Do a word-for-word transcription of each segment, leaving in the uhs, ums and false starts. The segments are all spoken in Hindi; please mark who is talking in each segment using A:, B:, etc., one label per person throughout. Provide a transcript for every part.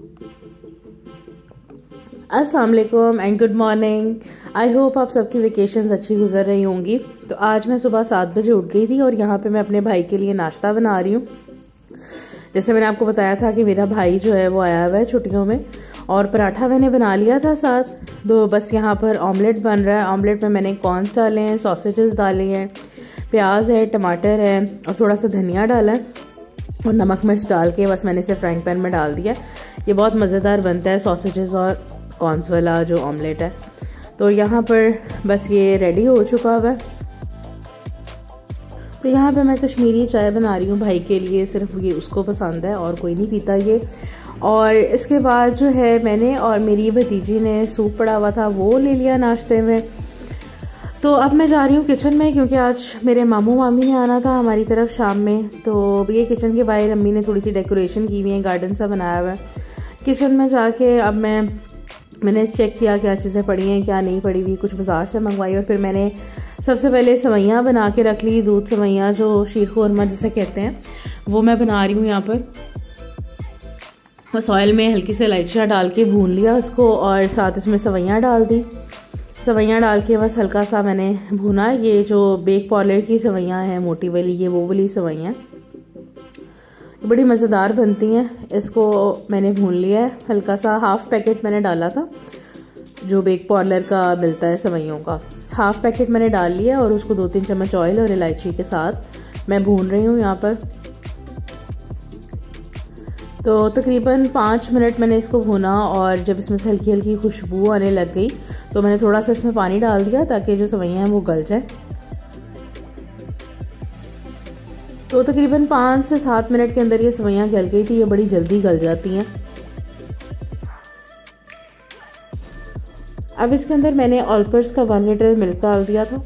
A: अस्सलाम वालेकुम and good morning. I hope आप सबकी वेकेशंस अच्छी गुजर रही होंगी। तो आज मैं सुबह सात बजे उठ गई थी और यहाँ पे मैं अपने भाई के लिए नाश्ता बना रही हूँ। जैसे मैंने आपको बताया था कि मेरा भाई जो है वो आया हुआ है छुट्टियों में, और पराठा मैंने बना लिया था साथ। तो बस यहाँ पर ऑमलेट बन रहा है। ऑमलेट में मैंने कॉर्न्स डाले हैं, सॉसेजेस डाले हैं, प्याज है, टमाटर है और थोड़ा सा धनिया डाला है और नमक मिर्च डाल के बस मैंने इसे फ्राइंग पैन में डाल दिया। ये बहुत मज़ेदार बनता है सॉसेजेस और कॉर्न्स वाला जो ऑमलेट है। तो यहाँ पर बस ये रेडी हो चुका हुआ है। तो यहाँ पे मैं कश्मीरी चाय बना रही हूँ भाई के लिए, सिर्फ ये उसको पसंद है और कोई नहीं पीता ये। और इसके बाद जो है मैंने और मेरी भतीजी ने सूप पड़ा हुआ था वो ले लिया नाश्ते में। तो अब मैं जा रही हूँ किचन में, क्योंकि आज मेरे मामू मामी ने आना था हमारी तरफ शाम में। तो ये किचन के बाहर अम्मी ने थोड़ी सी डेकोरेशन की हुई है, गार्डन सा बनाया हुआ है। किचन में जाके अब मैं मैंने चेक किया क्या चीज़ें पड़ी हैं क्या नहीं पड़ी हुई, कुछ बाज़ार से मंगवाई। और फिर मैंने सबसे पहले सवैयाँ बना के रख ली, दूध सवैयाँ जो शीर खुरमा जिसे कहते हैं, वो मैं बना रही हूँ यहाँ पर। बस ऑयल में हल्की से इलायचियाँ डाल के भून लिया उसको और साथ इसमें सवैयाँ डाल दी। सवैयाँ डाल के बस हल्का सा मैंने भूना। ये जो बेक पार्लर की सवैयाँ हैं मोटी वाली, ये वो वाली सवैयाँ बड़ी मज़ेदार बनती हैं। इसको मैंने भून लिया है हल्का सा। हाफ़ पैकेट मैंने डाला था जो बेक पार्लर का मिलता है सवैयों का, हाफ़ पैकेट मैंने डाल लिया और उसको दो तीन चम्मच ऑयल और इलायची के साथ मैं भून रही हूँ यहाँ पर। तो तकरीबन पाँच मिनट मैंने इसको भूना और जब इसमें से हल्की हल्की खुशबू आने लग गई तो मैंने थोड़ा सा इसमें पानी डाल दिया ताकि जो सवैयाँ हैं वो गल जाए। तो तकरीबन पाँच से सात मिनट के अंदर ये सवैयाँ गल गई थी। ये बड़ी जल्दी गल जाती हैं। अब इसके अंदर मैंने ऑलपर्स का वन लीटर मिल्क डाल दिया था।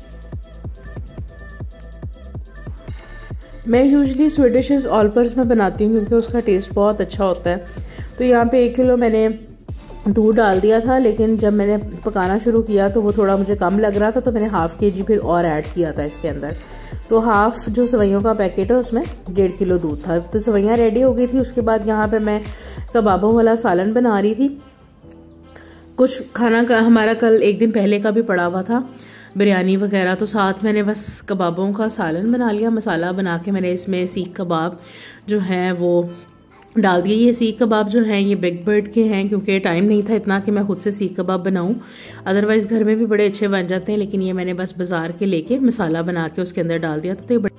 A: मैं यूजुअली स्वीडिश ऑलपर्स में बनाती हूँ क्योंकि उसका टेस्ट बहुत अच्छा होता है। तो यहाँ पे एक किलो मैंने दूध डाल दिया था, लेकिन जब मैंने पकाना शुरू किया तो वो थोड़ा मुझे कम लग रहा था, तो मैंने हाफ़ के जी फिर और ऐड किया था इसके अंदर। तो हाफ़ जो सवैयों का पैकेट है उसमें डेढ़ किलो दूध था। तो सवैयाँ रेडी हो गई थी। उसके बाद यहाँ पे मैं कबाबों वाला सालन बना रही थी। कुछ खाना का हमारा कल एक दिन पहले का भी पड़ा हुआ था, बिरयानी वगैरह, तो साथ मैंने बस कबाबों का सालन बना लिया। मसाला बना के मैंने इसमें सीख कबाब जो हैं वो डाल दिए। ये सीख कबाब जो हैं ये बिग बर्ड के हैं, क्योंकि टाइम नहीं था इतना कि मैं खुद से सीख कबाब बनाऊं। अदरवाइज़ घर में भी बड़े अच्छे बन जाते हैं, लेकिन ये मैंने बस बाज़ार के लेके मसाला बना के उसके अंदर डाल दिया था। तो ये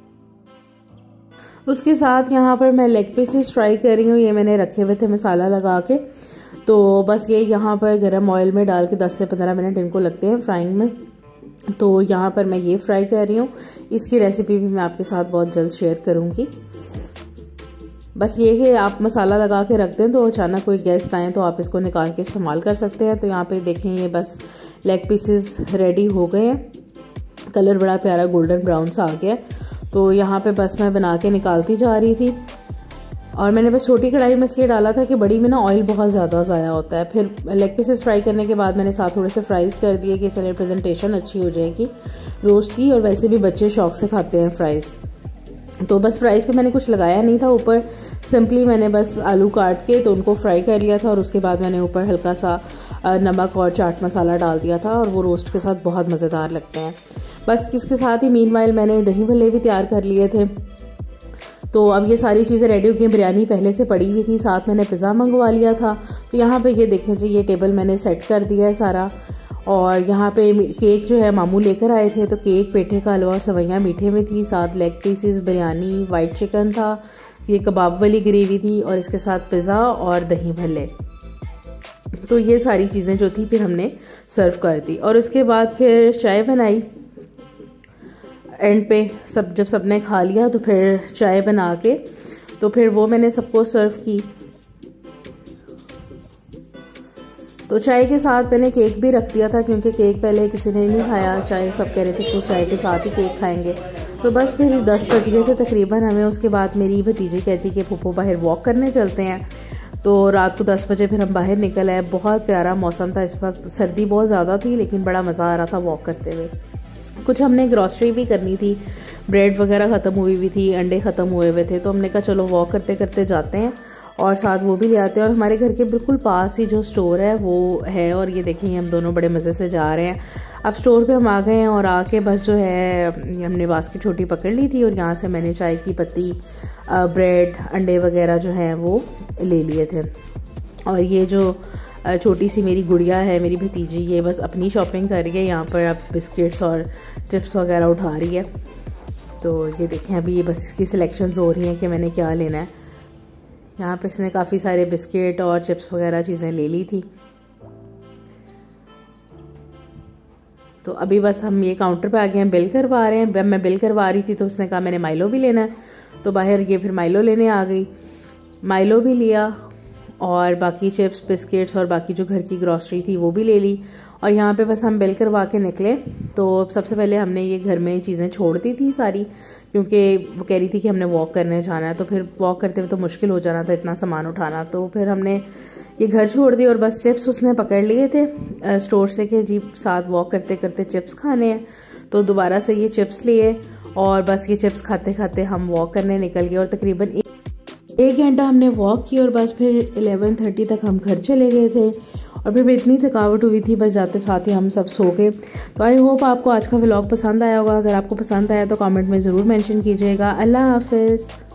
A: उसके साथ यहाँ पर मैं लेग पीसेस फ्राई कर रही हूँ। ये मैंने रखे हुए थे मसाला लगा के। तो बस ये यहाँ पर गर्म ऑयल में डाल के दस से पंद्रह मिनट इनको लगते हैं फ्राइंग में। तो यहाँ पर मैं ये फ्राई कर रही हूँ। इसकी रेसिपी भी मैं आपके साथ बहुत जल्द शेयर करूँगी। बस ये कि आप मसाला लगा के रख दें तो अचानक कोई गेस्ट आए तो आप इसको निकाल के इस्तेमाल कर सकते हैं। तो यहाँ पे देखें ये बस लेग पीसेस रेडी हो गए हैं। कलर बड़ा प्यारा गोल्डन ब्राउन सा आ गया। तो यहाँ पे बस मैं बना के निकालती जा रही थी। और मैंने बस छोटी कढ़ाई में इसलिए डाला था कि बड़ी में ना ऑयल बहुत ज़्यादा ज़ाया होता है। फिर लेग पीसेस फ्राई करने के बाद मैंने साथ थोड़े से फ्राइज़ कर दिए कि चलिए प्रेजेंटेशन अच्छी हो जाएगी रोस्ट की, और वैसे भी बच्चे शौक से खाते हैं फ्राइज़। तो बस फ्राइज़ पे मैंने कुछ लगाया नहीं था ऊपर, सिंपली मैंने बस आलू काट के तो उनको फ्राई कर लिया था और उसके बाद मैंने ऊपर हल्का सा नमक और चाट मसाला डाल दिया था और वो रोस्ट के साथ बहुत मज़ेदार लगते हैं। बस इसके साथ ही मीनवाइल मैंने दही भल्ले भी तैयार कर लिए थे। तो अब ये सारी चीज़ें रेडी हो गई। बिरयानी पहले से पड़ी हुई थी, साथ मैंने पिज़्ज़ा मंगवा लिया था। तो यहाँ पे ये देखें जी, ये टेबल मैंने सेट कर दिया है सारा। और यहाँ पे केक जो है मामू लेकर आए थे, तो केक, पेठे का हलवा और सवैयाँ मीठे में थी, साथ leg pieces, biryani, white chicken था, ये कबाब वाली ग्रेवी थी और इसके साथ पिज़्ज़ा और दही भल्ले। तो ये सारी चीज़ें जो थी फिर हमने सर्व कर दी। और उसके बाद फिर चाय बनाई एंड पे। सब जब सबने खा लिया तो फिर चाय बना के तो फिर वो मैंने सबको सर्व की। तो चाय के साथ मैंने केक भी रख दिया था, क्योंकि केक पहले किसी ने नहीं खाया, चाय सब कह रहे थे कि चाय के साथ ही केक खाएंगे। तो बस फिर दस बज गए थे तकरीबन हमें। उसके बाद मेरी भतीजी कहती कि पप्पू बाहर वॉक करने चलते हैं। तो रात को दस बजे फिर हम बाहर निकल आए। बहुत प्यारा मौसम था इस वक्त, सर्दी बहुत ज़्यादा थी लेकिन बड़ा मज़ा आ रहा था वॉक करते हुए। कुछ हमने ग्रॉसरी भी करनी थी, ब्रेड वगैरह ख़त्म हुई हुई थी, अंडे ख़त्म हुए हुए थे। तो हमने कहा चलो वॉक करते करते जाते हैं और साथ वो भी ले आते हैं। और हमारे घर के बिल्कुल पास ही जो स्टोर है वो है, और ये देखें हम दोनों बड़े मज़े से जा रहे हैं। अब स्टोर पे हम आ गए हैं और आके बस जो है हमने बास्केट छोटी पकड़ ली थी और यहाँ से मैंने चाय की पत्ती, ब्रेड, अंडे वगैरह जो हैं वो ले लिए थे। और ये जो छोटी सी मेरी गुड़िया है, मेरी भतीजी, ये बस अपनी शॉपिंग कर रही है। यहाँ पर अब बिस्किट्स और चिप्स वगैरह उठा रही है। तो ये देखें अभी ये बस इसकी सिलेक्शंस हो रही हैं कि मैंने क्या लेना है। यहाँ पे इसने काफ़ी सारे बिस्किट और चिप्स वगैरह चीज़ें ले ली थी। तो अभी बस हम ये काउंटर पे आ गए हैं, बिल करवा रहे हैं। मैं बिल करवा रही थी तो उसने कहा मैंने माइलो भी लेना है, तो बाहर ये फिर माइलो लेने आ गई। माइलो भी लिया और बाकी चिप्स, बिस्किट्स और बाकी जो घर की ग्रॉसरी थी वो भी ले ली। और यहाँ पे बस हम बिल करवा के निकले। तो सबसे पहले हमने ये घर में चीज़ें छोड़ दी थी सारी, क्योंकि वो कह रही थी कि हमने वॉक करने जाना है, तो फिर वॉक करते हुए तो मुश्किल हो जाना था इतना सामान उठाना। तो फिर हमने ये घर छोड़ दी और बस चिप्स उसने पकड़ लिए थे स्टोर से कि जी साथ वॉक करते करते चिप्स खाने हैं। तो दोबारा से ये चिप्स लिए और बस ये चिप्स खाते खाते हम वॉक करने निकल गए। और तकरीबन एक घंटा हमने वॉक की और बस फिर ग्यारह तीस तक हम घर चले गए थे। और फिर इतनी थकावट हुई थी बस जाते साथ ही हम सब सो गए। तो आई होप आपको आज का व्लॉग पसंद आया होगा। अगर आपको पसंद आया तो कमेंट में ज़रूर मेंशन कीजिएगा। अल्लाह हाफिज़।